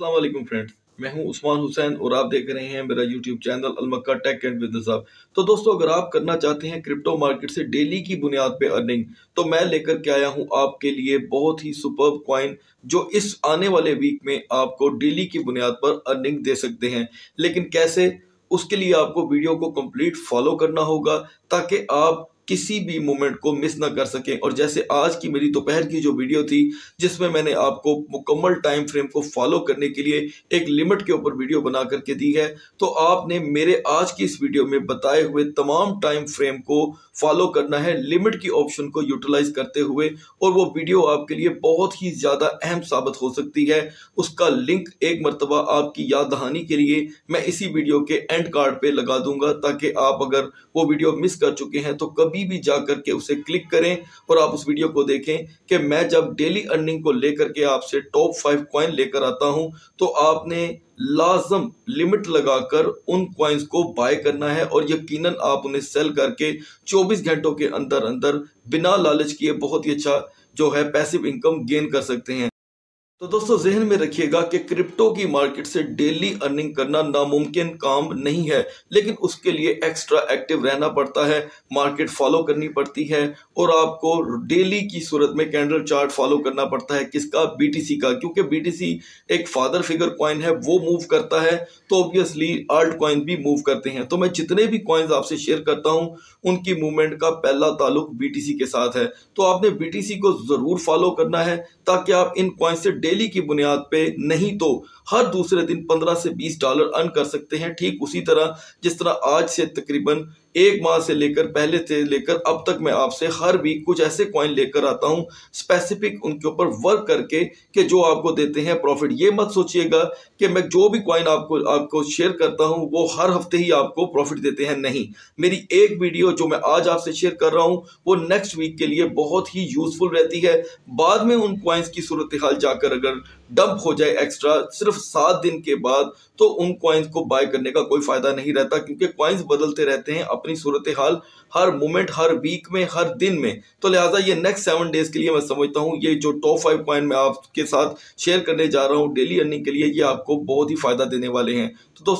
अस्सलाम वालेकुम फ्रेंड्स, मैं हूं उस्मान हुसैन और आप देख रहे हैं मेरा YouTube channel Almakka tech and business hub. तो दोस्तों, अगर आप करना चाहते हैं क्रिप्टो मार्केट से डेली की बुनियाद पे अर्निंग, तो मैं लेकर के आया हूं आपके लिए बहुत ही सुपर्ब कॉइन जो इस आने वाले वीक में आपको डेली की बुनियाद पर अर्निंग दे सकते हैं। लेकिन कैसे, उसके लिए आपको वीडियो को कंप्लीट फॉलो करना होगा ताकि आप किसी भी मोमेंट को मिस ना कर सकें। और जैसे आज की मेरी दोपहर की जो वीडियो थी जिसमें मैंने आपको मुकम्मल टाइम फ्रेम को फॉलो करने के लिए एक लिमिट के ऊपर वीडियो बना करके दी है, तो आपने मेरे आज की इस वीडियो में बताए हुए तमाम टाइम फ्रेम को फॉलो करना है लिमिट की ऑप्शन को यूटिलाइज करते हुए, और वो वीडियो आपके लिए बहुत ही ज्यादा अहम साबित हो सकती है। उसका लिंक एक मरतबा आपकी याद दहानी के लिए मैं इसी वीडियो के एंड कार्ड पे लगा दूंगा, ताकि आप अगर वो वीडियो मिस कर चुके हैं तो कभी भी जाकर के उसे क्लिक करें और आप उस वीडियो को देखें कि मैं जब डेली अर्निंग को लेकर के आपसे टॉप 5 कॉइन लेकर आता हूं तो आपने लाजम लिमिट लगाकर उन कॉइन्स को बाय करना है, और यकीनन आप उन्हें सेल करके 24 घंटों के अंदर अंदर बिना लालच किए बहुत ही अच्छा जो है पैसिव इनकम गेन कर सकते हैं। तो दोस्तों, जहन में रखिएगा कि क्रिप्टो की मार्केट से डेली अर्निंग करना नामुमकिन काम नहीं है, लेकिन उसके लिए एक्स्ट्रा एक्टिव रहना पड़ता है, मार्केट फॉलो करनी पड़ती है, और आपको डेली की सूरत में कैंडल चार्ट फॉलो करना पड़ता है। किसका? बीटीसी का, क्योंकि बीटीसी एक फादर फिगर कॉइन है, वो मूव करता है तो ऑब्वियसली आल्ट कॉइन भी मूव करते हैं। तो मैं जितने भी कॉइन्स आपसे शेयर करता हूं उनकी मूवमेंट का पहला ताल्लुक बीटीसी के साथ है। तो आपने बीटीसी को जरूर फॉलो करना है ताकि आप इन कॉइन से डेली की बुनियाद पे नहीं तो हर दूसरे दिन 15 से 20 डॉलर अर्न कर सकते हैं। ठीक उसी तरह जिस तरह आज से तकरीबन एक माह से लेकर पहले से लेकर अब तक मैं आपसे हर वीक कुछ ऐसे कॉइन लेकर आता हूं स्पेसिफिक उनके ऊपर वर्क करके कि जो आपको देते हैं प्रॉफिट। ये मत सोचिएगा कि मैं जो भी कॉइन आपको शेयर करता हूं वो हर हफ्ते ही आपको प्रॉफिट देते हैं, नहीं। मेरी एक वीडियो जो मैं आज आपसे शेयर कर रहा हूं वो नेक्स्ट वीक के लिए बहुत ही यूजफुल रहती है। बाद में उन कॉइन्स की सूरत हाल जाकर अगर डंप हो जाए एक्स्ट्रा सिर्फ 7 दिन के बाद, तो उन कॉइन्स को बाय करने का कोई फायदा नहीं रहता, क्योंकि कॉइन्स बदलते रहते हैं अपनी सूरत हाल हर मोमेंट, हर वीक में, हर दिन में। तो लिहाजा ये नेक्स्ट 7 डेज के लिए मैं समझता हूँ ये जो टॉप 5 कॉइन मैं आपके साथ शेयर करने जा रहा हूँ डेली अर्निंग के लिए, ये आपको बहुत ही फायदा देने वाले हैं।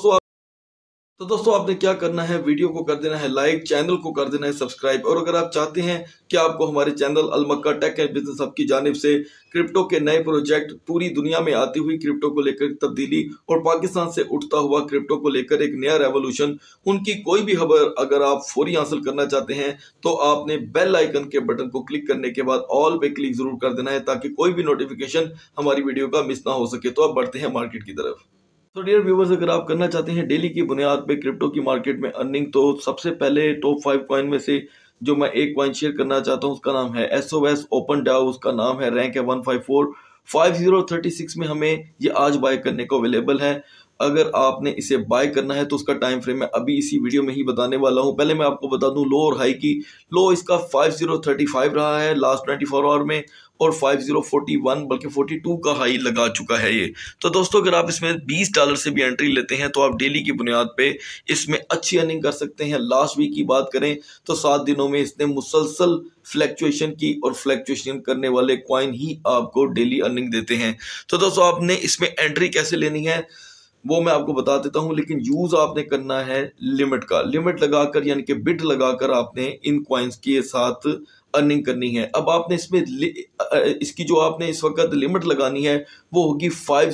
तो दोस्तों आपने क्या करना है, वीडियो को कर देना है लाइक, चैनल को कर देना है सब्सक्राइब, और अगर आप चाहते हैं कि आपको हमारे channel Almakka tech and business hub की जानिब से क्रिप्टो के नए प्रोजेक्ट, पूरी दुनिया में आती हुई क्रिप्टो को लेकर तब्दीली और पाकिस्तान से उठता हुआ क्रिप्टो को लेकर एक नया रेवोल्यूशन, उनकी कोई भी खबर अगर आप फौरी हासिल करना चाहते हैं तो आपने बेल आइकन के बटन को क्लिक करने के बाद ऑल पे क्लिक जरूर कर देना है, ताकि कोई भी नोटिफिकेशन हमारी वीडियो का मिस ना हो सके। तो अब बढ़ते हैं मार्केट की तरफ। तो डियर व्यूवर्स, अगर आप करना चाहते हैं डेली की बुनियाद पे क्रिप्टो की मार्केट में अर्निंग, तो सबसे पहले टॉप 5 कॉइन में से जो मैं एक कॉइन शेयर करना चाहता हूं उसका नाम है SOS ओपन डाउ। उसका नाम है, रैंक है 154, 5036 में हमें ये आज बाय करने को अवेलेबल है। अगर आपने इसे बाय करना है तो उसका टाइम फ्रेम मैं अभी इसी वीडियो में ही बताने वाला हूं। पहले मैं आपको बता दूं लो और हाई की। लो इसका 5035 रहा है लास्ट 24 आवर में, और 5041 बल्कि 42 का हाई लगा चुका है ये। तो दोस्तों, अगर आप इसमें 20 डॉलर से भी एंट्री लेते हैं तो आप डेली की बुनियाद पे इसमें अच्छी अर्निंग कर सकते हैं। लास्ट वीक की बात करें तो 7 दिनों में इसने मुसलसल फ्लैक्चुएशन की, और फ्लैक्चुएशन करने वाले कॉइन ही आपको डेली अर्निंग देते हैं। तो दोस्तों, आपने इसमें एंट्री कैसे लेनी है वो मैं आपको बता देता हूं, लेकिन यूज आपने करना है लिमिट का। लिमिट लगाकर यानी कि बिट लगाकर आपने इन कॉइन्स के साथ अर्निंग करनी है। अब आपने इसमें इसकी जो आपने इस वक्त लिमिट लगानी है वो होगी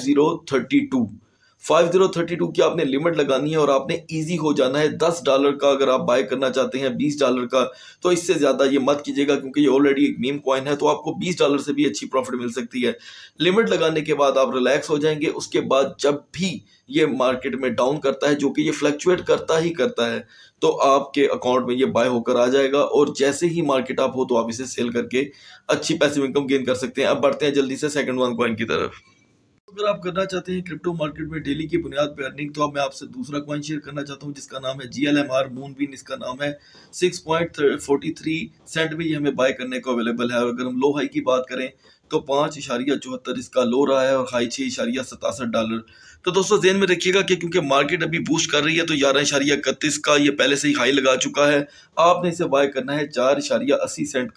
5032 की आपने लिमिट लगानी है, और आपने इजी हो जाना है। 10 डॉलर का अगर आप बाय करना चाहते हैं 20 डॉलर का, तो इससे ज्यादा ये मत कीजिएगा, क्योंकि ये ऑलरेडी एक मीम कॉइन है, तो आपको 20 डॉलर से भी अच्छी प्रॉफिट मिल सकती है। लिमिट लगाने के बाद आप रिलैक्स हो जाएंगे। उसके बाद जब भी ये मार्केट में डाउन करता है, जो कि ये फ्लक्चुएट करता ही करता है, तो आपके अकाउंट में ये बाय होकर आ जाएगा, और जैसे ही मार्केट अप हो तो आप इसे सेल करके अच्छी पैसिव इनकम गेन कर सकते हैं। अब बढ़ते हैं जल्दी से सेकंड वन कॉइन की तरफ। अगर आप करना चाहते हैं क्रिप्टो मार्केट में डेली की बुनियाद पर अर्निंग, तो अब मैं आपसे दूसरा कॉइन शेयर करना चाहता हूं जिसका नाम है GLMR मूनबीन। इसका नाम है 6.43 सेंट में ये हमें बाय करने को अवेलेबल है। और अगर हम लो हाई की बात करें तो 5.74 इसका लो रहा है, और हाई 6.67 डॉलर। तो दोस्तों, ध्यान में रखिएगा कि क्योंकि मार्केट अभी बूस्ट कर रही है तो 11.31 का ये पहले से ही हाई लगा चुका है। आपने इसे बाय करना है 4.80 सेंट का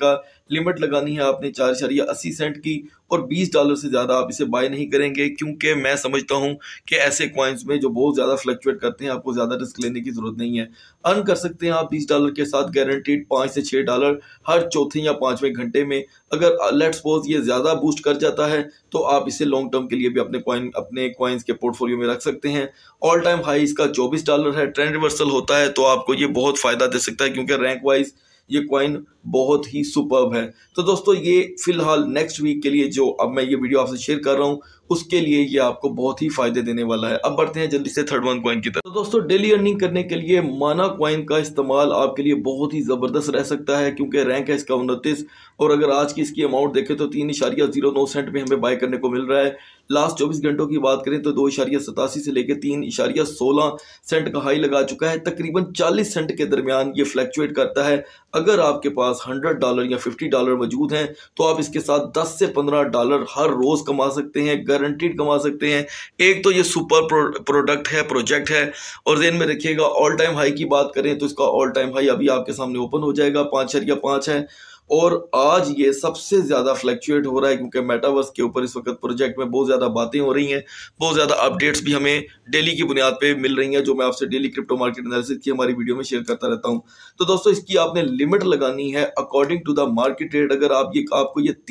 लिमिट लगानी है आपने 4.80 सेंट की, और $20 से ज़्यादा आप इसे बाय नहीं करेंगे, क्योंकि मैं समझता हूं कि ऐसे कॉइन्स में जो बहुत ज़्यादा फ्लक्चुएट करते हैं आपको ज़्यादा रिस्क लेने की ज़रूरत नहीं है। अर्न कर सकते हैं आप $20 के साथ गारंटीड $5 से $6 हर चौथे या 5वें घंटे में। अगर लेट्स सपोज ये ज़्यादा बूस्ट कर जाता है तो आप इसे लॉन्ग टर्म के लिए भी अपने कॉइन्स के पोर्टफोलियो में रख सकते हैं। ऑल टाइम हाई इसका $24 है। ट्रेंड रिवर्सल होता है तो आपको ये बहुत फ़ायदा दे सकता है, क्योंकि रैंक वाइज ये कॉइन बहुत ही सुपर्ब है। तो दोस्तों ये फिलहाल नेक्स्ट वीक के लिए जो अब मैं ये वीडियो आपसे शेयर कर रहा हूँ उसके लिए ये आपको बहुत ही फायदे देने वाला है। अब बढ़ते हैं जल्दी से थर्ड वन कॉइन की तरफ। तो दोस्तों डेली अर्निंग करने के लिए माना कॉइन का इस्तेमाल आपके लिए बहुत ही जबरदस्त रह सकता है, क्योंकि रैंक है इसका 29 और अगर आज की इसकी अमाउंट देखें तो 3.09 सेंट में हमें बाय करने को मिल रहा है। लास्ट 24 घंटों की बात करें तो 2.87 से लेकर 3.16 सेंट का हाई लगा चुका है। तकरीबन 40 सेंट के दरमियान ये फ्लैक्चुएट करता है। अगर आपके पास $100 या $50 मौजूद हैं तो आप इसके साथ $10 से $15 हर रोज कमा सकते हैं, गारंटीड कमा सकते हैं। एक तो ये सुपर प्रोजेक्ट है, और ध्यान में रखिएगा ऑल टाइम हाई की बात करें तो इसका ऑल टाइम हाई अभी आपके सामने ओपन हो जाएगा, 5.5 है। और आज ये सबसे ज्यादा फ्लैक्चुएट हो रहा है, क्योंकि मेटावर्स के ऊपर इस वक्त प्रोजेक्ट में बहुत ज्यादा बातें हो रही हैं, बहुत ज्यादा अपडेट्स भी हमें डेली की बुनियाद पे मिल रही हैं, जो मैं आपसे डेली क्रिप्टो मार्केट एनालिसिस की हमारी वीडियो में शेयर करता रहता हूं। तो दोस्तों इसकी आपने लिमिट लगानी है according to the market rate. अगर आपको ये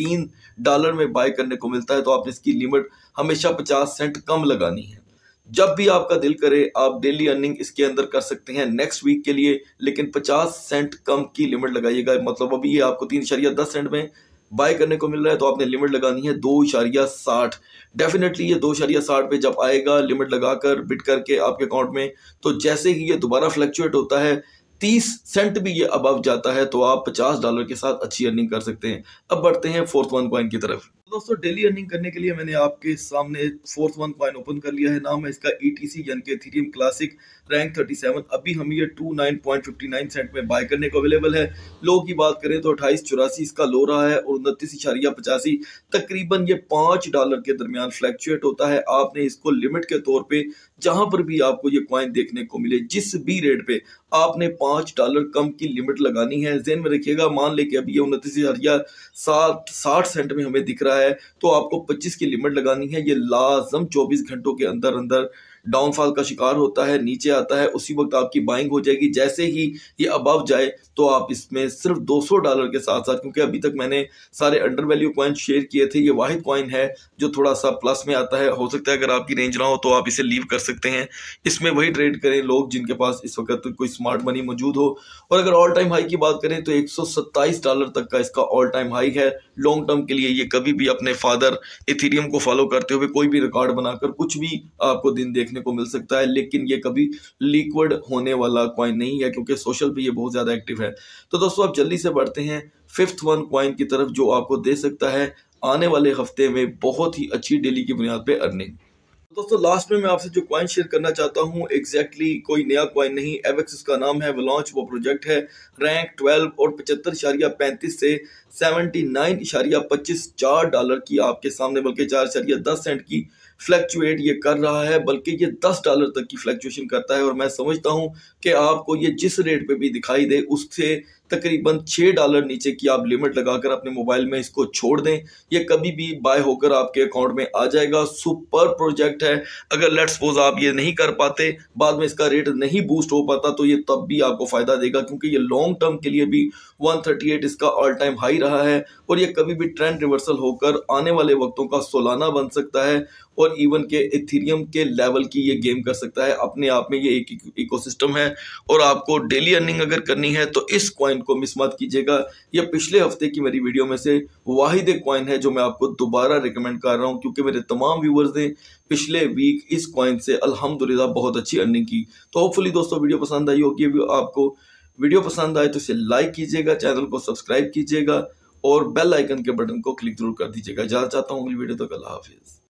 $3 में बाय करने को मिलता है तो आपने इसकी लिमिट हमेशा 50 सेंट कम लगानी है। जब भी आपका दिल करे आप डेली अर्निंग इसके अंदर कर सकते हैं नेक्स्ट वीक के लिए, लेकिन 50 सेंट कम की लिमिट लगाइएगा। मतलब अभी ये आपको 3.10 सेंट में बाय करने को मिल रहा है तो आपने लिमिट लगानी है 2.60। डेफिनेटली ये 2.60 पे जब आएगा लिमिट लगाकर बिट करके आपके अकाउंट में, तो जैसे ही ये दोबारा फ्लक्चुएट होता है 30 सेंट भी ये अबव जाता है तो आप $50 के साथ अच्छी अर्निंग कर सकते हैं। अब बढ़ते हैं फोर्थ वन कॉइन की तरफ। दोस्तों डेली अर्निंग करने के लिए मैंने आपके सामने फोर्थ वन कॉइन ओपन कर लिया है। नाम है इसका ETC यानी कि इथेरियम क्लासिक, रैंक 37। अभी हम ये 29.59 सेंट में बाय करने को अवेलेबल है। लो की बात करें तो 28.84 इसका लो रहा है और 29.85 तकरीबन ये $5 के दरमियान फ्लैक्चुएट होता है। आपने इसको लिमिट के तौर पे जहां पर भी आपको ये कॉइन देखने को मिले जिस भी रेट पे आपने $5 कम की लिमिट लगानी है। ज़हन में रखिएगा, मान लेके अभी ये 29.60 सेंट में हमें दिख रहा है तो आपको 25 की लिमिट लगानी है। ये लाजम 24 घंटों के अंदर अंदर डाउनफॉल का शिकार होता है, नीचे आता है, उसी वक्त आपकी बाइंग हो जाएगी। जैसे ही ये अबव जाए तो आप इसमें सिर्फ $200 के साथ साथ, क्योंकि अभी तक मैंने सारे अंडर वैल्यू कॉइन शेयर किए थे, ये वाहिद कॉइन है जो थोड़ा सा प्लस में आता है। हो सकता है अगर आपकी रेंज ना हो तो आप इसे लीव कर सकते हैं। इसमें वही ट्रेड करें लोग जिनके पास इस वक्त कोई स्मार्ट मनी मौजूद हो। और अगर ऑल टाइम हाई की बात करें तो $127 तक का इसका ऑल टाइम हाई है। लॉन्ग टर्म के लिए ये कभी भी अपने फादर इथेरियम को फॉलो करते हुए कोई भी रिकॉर्ड बनाकर कुछ भी आपको दिन देखने को मिल सकता है, लेकिन ये कभी लिक्विड होने वाला कॉइन नहीं है, क्योंकि सोशल पे ये बहुत ज्यादा एक्टिव है। तो दोस्तों आप जल्दी से बढ़ते हैं फिफ्थ वन कॉइन की तरफ, जो आपको दे सकता है आने वाले हफ्ते में बहुत ही अच्छी डेली की बुनियाद पे अर्निंग। दोस्तों लास्ट में मैं आपसे जो कॉइन शेयर करना चाहता हूं एग्जैक्टली कोई नया कॉइन नहीं, एवेक्स इसका नाम है, वलॉन्च वो प्रोजेक्ट है। रैंक 12 और 75.35 से 79.25 $4 की आपके सामने, बल्कि 4.10 सेंट की फ्लैक्चुएट ये कर रहा है, बल्कि ये $10 तक की फ्लैक्चुएशन करता है। और मैं समझता हूं कि आपको ये जिस रेट पे भी दिखाई दे उससे तकरीबन $6 नीचे की आप लिमिट लगाकर अपने मोबाइल में इसको छोड़ दें, ये कभी भी बाय होकर आपके अकाउंट में आ जाएगा। सुपर प्रोजेक्ट है। अगर लेट्स सपोज आप ये नहीं कर पाते, बाद में इसका रेट नहीं बूस्ट हो पाता, तो ये तब भी आपको फायदा देगा, क्योंकि ये लॉन्ग टर्म के लिए भी 138 इसका ऑल टाइम हाई रहा है और ये कभी भी ट्रेंड रिवर्सल होकर आने वाले वक्तों का सोलाना बन सकता है और इवन के इथेरियम के लेवल की ये गेम कर सकता है। अपने आप में ये एक इकोसिस्टम है और आपको डेली अर्निंग अगर करनी है तो इस कॉइन को मिस मत कीजिएगा। ये पिछले हफ्ते की मेरी वीडियो में से वाहिद एक कॉइन है जो मैं आपको दोबारा रिकमेंड कर रहा हूं, क्योंकि मेरे तमाम व्यूवर्स ने पिछले वीक इस कॉइन से अल्हम्दुलिल्लाह बहुत अच्छी अर्निंग की। तो होपफुली दोस्तों वीडियो पसंद आई होगी। आपको वीडियो पसंद आए तो इसे लाइक कीजिएगा, चैनल को सब्सक्राइब कीजिएगा और बेल आइकन के बटन को क्लिक जरूर कर दीजिएगा। इजाज़त चाहता हूँ अगली वीडियो तक। अल्लाह हाफिज।